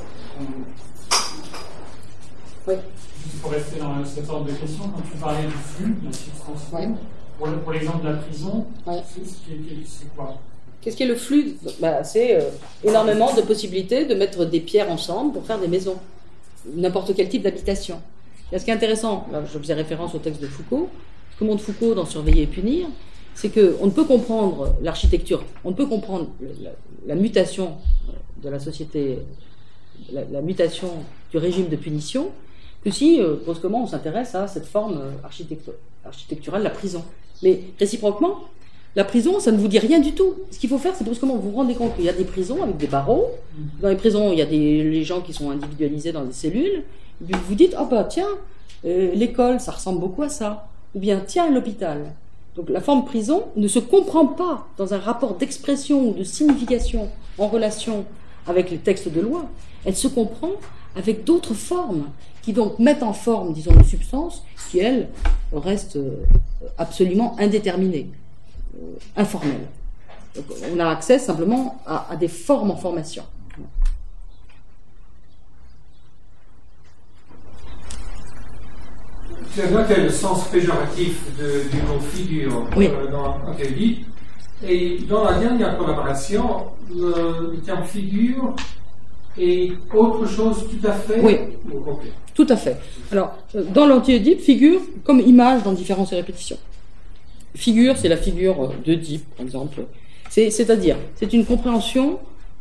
Oui. Pour rester dans cette sorte de question, quand tu parlais du flux, de la substance, oui. Pour l'exemple de la prison, oui. C'est quoi? Qu'est-ce qu'est le flux? C'est énormément de possibilités de mettre des pierres ensemble pour faire des maisons, n'importe quel type d'habitation. Et ce qui est intéressant, là, je faisais référence au texte de Foucault, ce que montre Foucault dans Surveiller et punir, c'est qu'on ne peut comprendre l'architecture, on ne peut comprendre la mutation de la société, la mutation du régime de punition, que si, brusquement, on s'intéresse à cette forme architecturale, la prison. Mais réciproquement, la prison, ça ne vous dit rien du tout. Ce qu'il faut faire, c'est brusquement vous vous rendez compte qu'il y a des prisons avec des barreaux. Dans les prisons, il y a les gens qui sont individualisés dans des cellules. Et puis vous vous dites, tiens, l'école, ça ressemble beaucoup à ça. Ou bien, tiens, l'hôpital. Donc la forme prison ne se comprend pas dans un rapport d'expression ou de signification en relation avec les textes de loi. Elle se comprend avec d'autres formes qui donc mettent en forme, disons, une substance qui, elle, reste absolument indéterminée, informelle. Donc, on a accès simplement à des formes en formation. Tu as noté le sens péjoratif du mot figure oui. Dans Anti-Oedipe. Et dans la dernière collaboration, le terme figure est autre chose tout à fait. Oui, okay. Tout à fait. Alors, dans l'Anti-Oedipe, figure comme image dans différences et répétitions. Figure, c'est la figure d'Oedipe, par exemple. C'est-à-dire, c'est une compréhension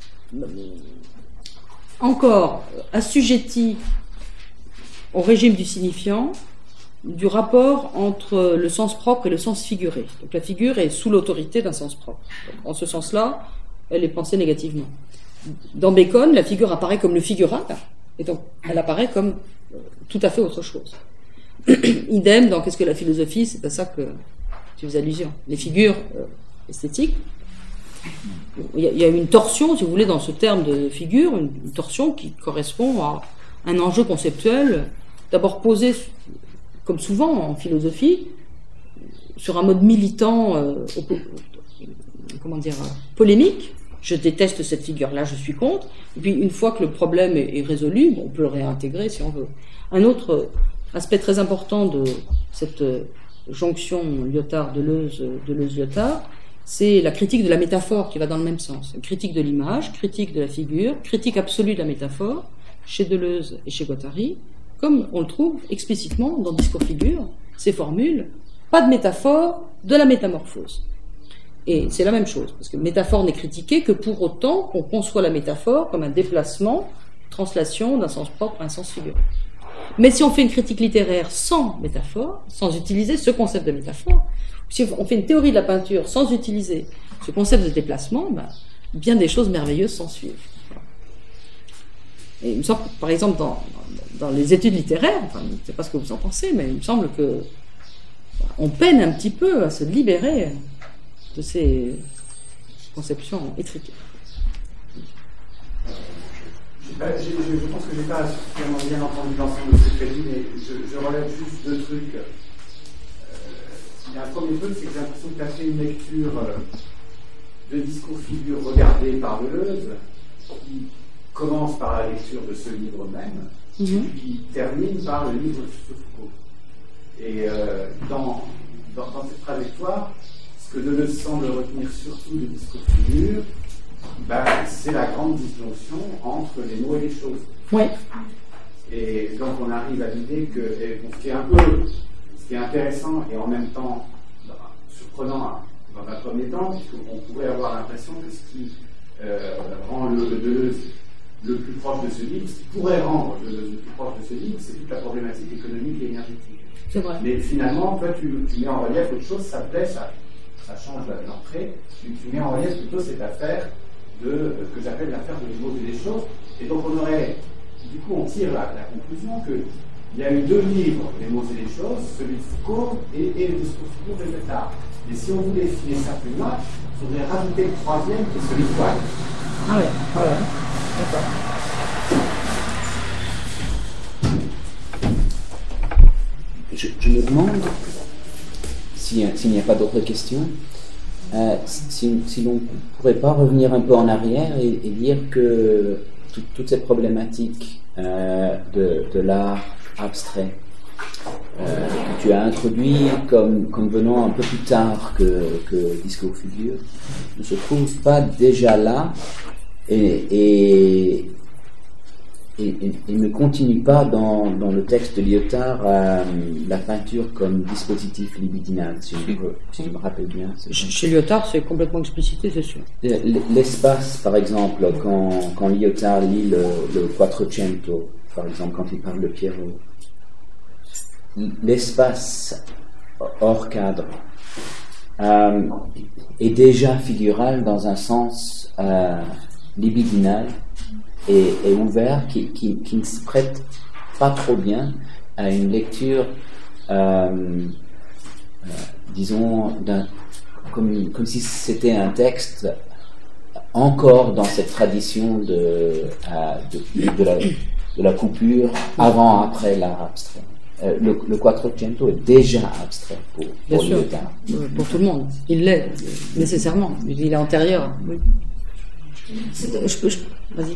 encore assujettie au régime du signifiant, du rapport entre le sens propre et le sens figuré. Donc la figure est sous l'autorité d'un sens propre. Donc, en ce sens-là, elle est pensée négativement. Dans Bacon, la figure apparaît comme le figural, et donc elle apparaît comme tout à fait autre chose. Idem dans Qu'est-ce que la philosophie, c'est à ça que tu fais allusion. Les figures esthétiques, il y a une torsion, si vous voulez, dans ce terme de figure, une torsion qui correspond à un enjeu conceptuel, d'abord posé, comme souvent en philosophie, sur un mode militant, polémique. Je déteste cette figure-là, je suis contre. Et puis, une fois que le problème est résolu, on peut le réintégrer si on veut. Un autre aspect très important de cette jonction Lyotard-Deleuze-Lyotard, c'est la critique de la métaphore qui va dans le même sens. Une critique de l'image, critique de la figure, critique absolue de la métaphore, chez Deleuze et chez Guattari, comme on le trouve explicitement dans Discours-figure, ces formules, pas de métaphore, de la métamorphose. Et c'est la même chose, parce que métaphore n'est critiquée que pour autant qu'on conçoit la métaphore comme un déplacement, translation d'un sens propre à un sens figuré. Mais si on fait une critique littéraire sans métaphore, sans utiliser ce concept de métaphore, si on fait une théorie de la peinture sans utiliser ce concept de déplacement, ben, bien des choses merveilleuses s'en suivent. Et il me semble, par exemple, dans les études littéraires, enfin, je ne sais pas ce que vous en pensez, mais il me semble que on peine un petit peu à se libérer de ces conceptions étriquées. Je pense que je n'ai pas suffisamment bien entendu l'ensemble de ce que tu as dit, mais je relève juste deux trucs. Il y a un premier truc, c'est que j'ai l'impression que tu as fait une lecture de Discours-figure regardée par Deleuze, qui commence par la lecture de ce livre même, puis termine par le livre de Foucault. Et dans cette trajectoire, ce que Deleuze semble retenir surtout de Discours-figure, ben, c'est la grande disjonction entre les mots et les choses. Oui. Et donc on arrive à l'idée que, ce qui est intéressant et en même temps surprenant dans un premier temps, puisqu'on pourrait avoir l'impression que ce qui rend le Deleuze le plus proche de ce livre, ce qui pourrait rendre le plus proche de ce livre, c'est toute la problématique économique et énergétique. C'est vrai. Mais finalement, toi, tu mets en relief autre chose, ça plaît, ça change l'entrée, tu mets en relief plutôt cette affaire de ce que j'appelle l'affaire de les mots et des choses. Et donc on tire la conclusion qu'il y a eu deux livres, les mots et les choses, celui de Foucault et le Discours-figure de Lyotard. Et si on voulait filer ça plus loin, il faudrait rajouter le troisième qui est celui de Watt. Ah ouais, d'accord. Je me demande, s'il n'y a pas d'autres questions, si l'on ne pourrait pas revenir un peu en arrière et dire que toute cette problématique de l'art abstrait que tu as introduit comme venant un peu plus tard que Discours-figure ne se trouve pas déjà là et ne continue pas dans le texte de Lyotard la peinture comme dispositif libidinal, si je me rappelle bien. Chez Lyotard, c'est complètement explicité, c'est sûr. L'espace, par exemple, quand Lyotard lit le Quattrocento, par exemple, quand il parle de Pierrot, l'espace hors cadre est déjà figural dans un sens libidinal et ouvert qui ne se prête pas trop bien à une lecture disons comme si c'était un texte encore dans cette tradition de la coupure avant-après l'art abstrait. Le Quattrocento est déjà abstrait pour Lyotard. Pour tout le monde. Il l'est, nécessairement. Il est antérieur. Oui. Vas-y.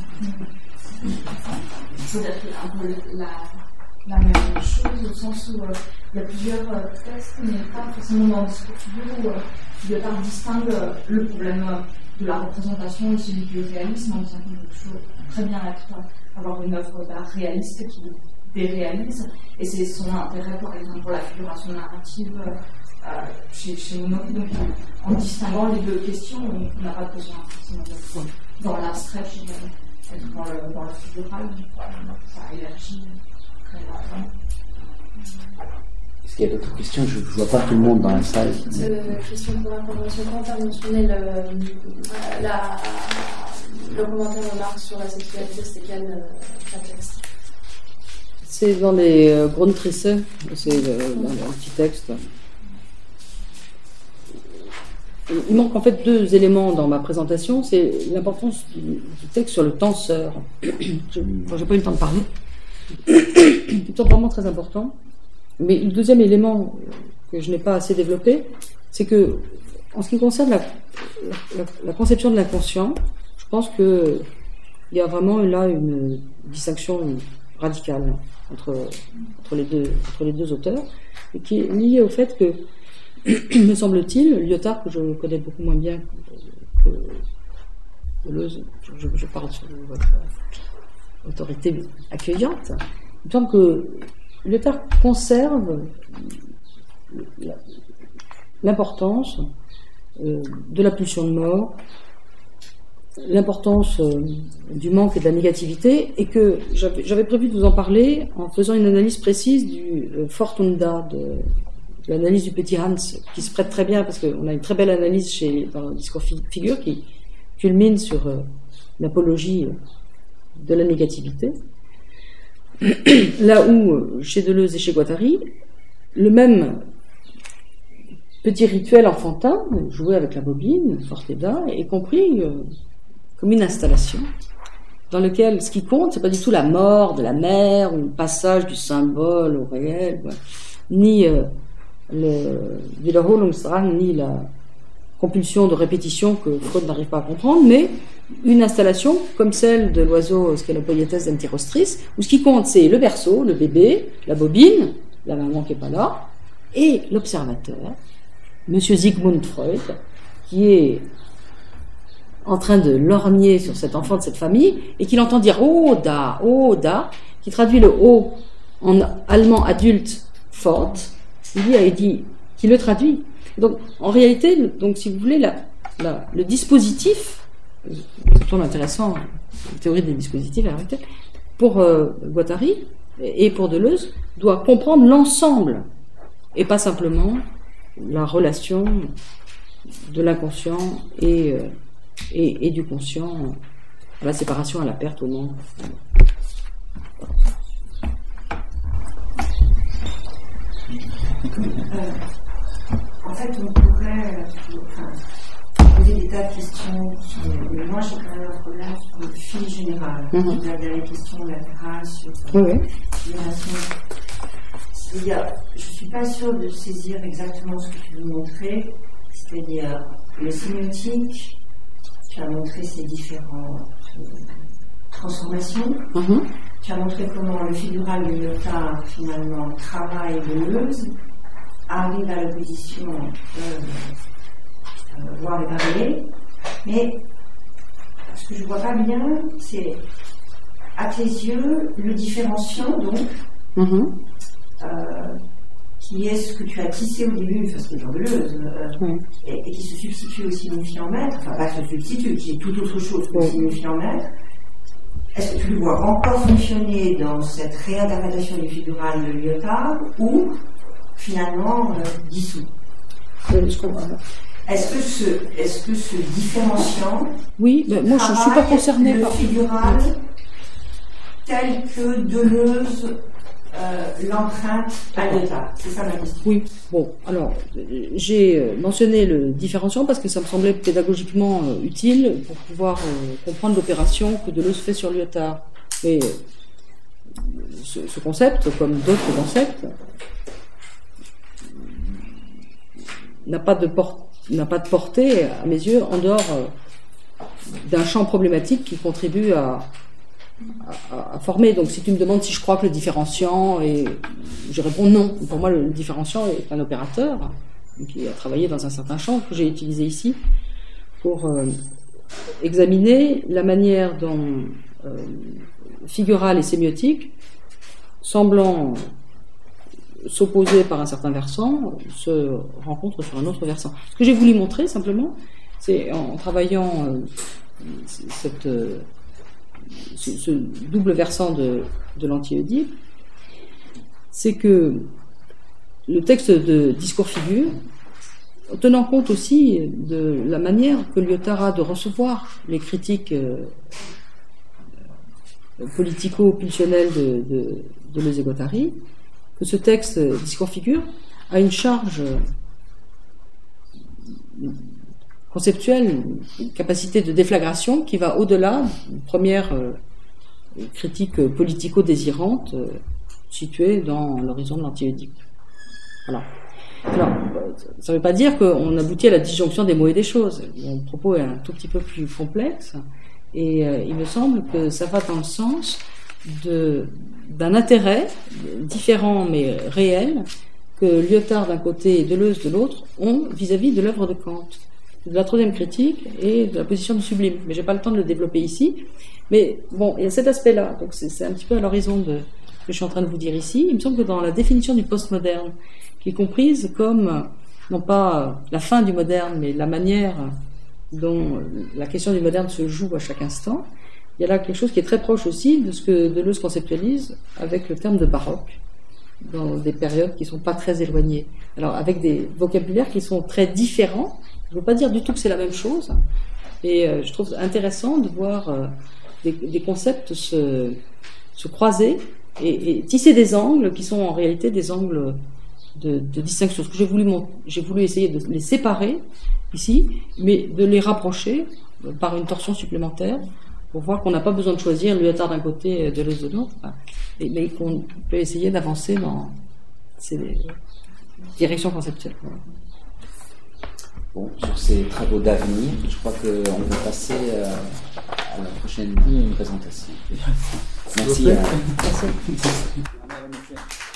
C'est un peu la même chose, au sens où il y a plusieurs textes, mais pas forcément dans le Discours-figure, où Lyotard distingue le problème de la représentation et celui du réalisme, en disant qu'il peut toujours très bien avoir une œuvre d'art réaliste qui déréalise, et c'est son intérêt, par exemple, pour la figuration narrative chez Monod. Donc, en distinguant les deux questions, on n'a pas besoin forcément de dans l'abstrait, je dirais, être dans le figural, ça élargit très largement. Est-ce qu'il y a d'autres questions? Je ne vois pas tout le monde dans la salle. Question pour l'information. Quand tu as mentionné le commentaire de Marx sur la sexualité, c'est quel texte? C'est dans les Grundrisse, c'est dans un petit texte. Il manque en fait deux éléments dans ma présentation. C'est l'importance du texte sur le tenseur. Je n'ai pas eu le temps de parler. C'est vraiment très important. Mais le deuxième élément que je n'ai pas assez développé, c'est que, en ce qui concerne la conception de l'inconscient, je pense qu'il y a vraiment là une distinction radical entre les deux auteurs, et qui est lié au fait que, me semble-t-il, Lyotard, que je connais beaucoup moins bien que Deleuze, je parle sur votre autorité accueillante, il me semble que Lyotard conserve l'importance de la pulsion de mort, l'importance du manque et de la négativité, et que j'avais prévu de vous en parler en faisant une analyse précise du Fortunda, de l'analyse du petit Hans, qui se prête très bien, parce qu'on a une très belle analyse dans le discours figure qui culmine sur l'apologie de la négativité. Là où, chez Deleuze et chez Guattari, le même petit rituel enfantin, joué avec la bobine, Forteda, est compris comme une installation dans lequel ce qui compte, c'est pas du tout la mort de la mère ou le passage du symbole au réel, ni le Wiederholungsdrang, ni la compulsion de répétition que Freud n'arrive pas à comprendre, mais une installation comme celle de l'oiseau Scalopoietes d'Antirostris, où ce qui compte, c'est le berceau, le bébé, la bobine, la maman qui n'est pas là, et l'observateur, Monsieur Sigmund Freud, qui est en train de lorgner sur cet enfant de cette famille, et qu'il entend dire « Oh da, oh da », qui traduit le « oh » en allemand adulte fort, il dit qui le traduit. Donc, en réalité, donc, si vous voulez, le dispositif, c'est toujours intéressant, la théorie des dispositifs, la réalité, pour Guattari et pour Deleuze, doit comprendre l'ensemble, et pas simplement la relation de l'inconscient et du conscient, à la séparation, à la perte, au manque. En fait, on pourrait poser des tas de questions, mais moi j'ai quand même un problème sur le fil général. Vous avez les questions latérales sur l'immigration. C'est-à-dire, je ne suis pas sûre de saisir exactement ce que tu veux montrer, c'est-à-dire le sémiotique, tu as montré ces différentes transformations, tu as montré comment le figural de Lyotard finalement travaille Deleuze, arrive à l'opposition, voire les barrières, mais ce que je ne vois pas bien, c'est à tes yeux le différenciant donc, qui est ce que tu as tissé au début, parce que genre Deleuze, et qui se substitue au signifiant maître, enfin pas se substitue, qui est tout autre chose que le signifiant maître. Est-ce que tu le vois encore fonctionner dans cette réinterprétation du figural de Lyotard ou finalement dissous? Je comprends. Est-ce que ce différenciant, oui, mais moi je ne suis pas concernée le par figural tel que Deleuze l'empreinte à Lyotard? C'est ça ma question. Oui, bon, alors j'ai mentionné le différenciant parce que ça me semblait pédagogiquement utile pour pouvoir comprendre l'opération que Deleuze fait sur Lyotard. Mais ce concept, comme d'autres concepts, n'a pas de portée, à mes yeux, en dehors d'un champ problématique qui contribue à former. Donc si tu me demandes si je crois que le différenciant, et je réponds non. Pour moi, le différenciant est un opérateur qui a travaillé dans un certain champ que j'ai utilisé ici pour examiner la manière dont figural et sémiotique, semblant s'opposer par un certain versant, se rencontrent sur un autre versant. Ce que j'ai voulu montrer simplement, c'est en travaillant ce double versant de l'anti-Oedipe, c'est que le texte de Discours figure, tenant compte aussi de la manière que Lyotard a de recevoir les critiques politico-pulsionnelles de Deleuze et Guattari, que ce texte Discours figure a une charge conceptuelle, une capacité de déflagration qui va au-delà d'une première critique politico-désirante située dans l'horizon de l'anti-Oedipe. Voilà. Alors, ça ne veut pas dire qu'on aboutit à la disjonction des mots et des choses. Mon propos est un tout petit peu plus complexe, et il me semble que ça va dans le sens d'un intérêt différent mais réel que Lyotard d'un côté et Deleuze de l'autre ont vis-à-vis de l'œuvre de Kant, de la troisième critique et de la position du sublime. Mais j'ai pas le temps de le développer ici. Mais bon, il y a cet aspect-là. Donc c'est un petit peu à l'horizon de ce que je suis en train de vous dire ici. Il me semble que dans la définition du postmoderne, qui est comprise comme non pas la fin du moderne, mais la manière dont la question du moderne se joue à chaque instant, il y a là quelque chose qui est très proche aussi de ce que Deleuze conceptualise avec le terme de baroque, dans des périodes qui ne sont pas très éloignées. Alors avec des vocabulaires qui sont très différents, je ne veux pas dire du tout que c'est la même chose, et je trouve intéressant de voir des concepts se croiser et tisser des angles qui sont en réalité des angles de distinction. Ce que j'ai voulu essayer de les séparer ici, mais de les rapprocher par une torsion supplémentaire pour voir qu'on n'a pas besoin de choisir Lyotard d'un côté et Deleuze de l'autre, mais qu'on peut essayer d'avancer dans ces directions conceptuelles. Bon, sur ces travaux d'avenir, je crois qu'on va passer à la prochaine présentation. Merci. Merci.